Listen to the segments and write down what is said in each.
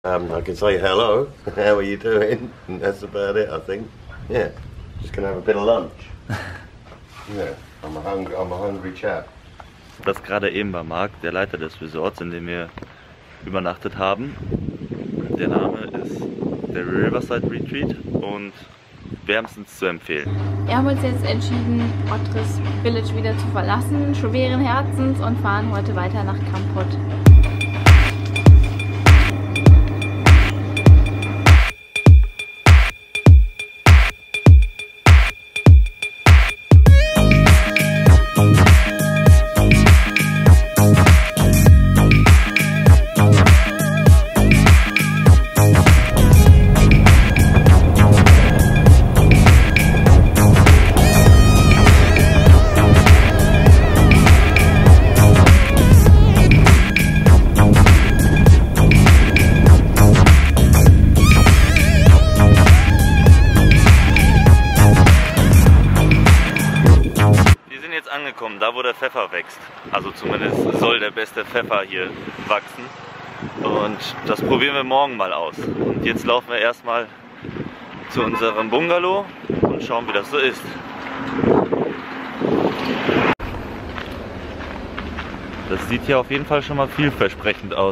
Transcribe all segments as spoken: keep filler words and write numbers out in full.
Um, I can say hello, how are you doing? And that's about it, I think. Yeah, just gonna have a bit of lunch. Yeah, I'm a hungry, I'm a hungry chap. Das gerade eben war Marc, der Leiter des Resorts, in dem wir übernachtet haben. Der Name ist der Riverside Retreat und wärmstens zu empfehlen. Wir haben uns jetzt entschieden, Otris Village wieder zu verlassen, schweren Herzens, und fahren heute weiter nach Kampot. Angekommen, da wo der Pfeffer wächst. Also zumindest soll der beste Pfeffer hier wachsen. Und das probieren wir morgen mal aus. Und jetzt laufen wir erstmal zu unserem Bungalow und schauen, wie das so ist. Das sieht hier auf jeden Fall schon mal vielversprechend aus.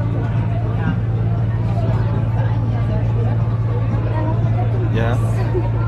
Yeah.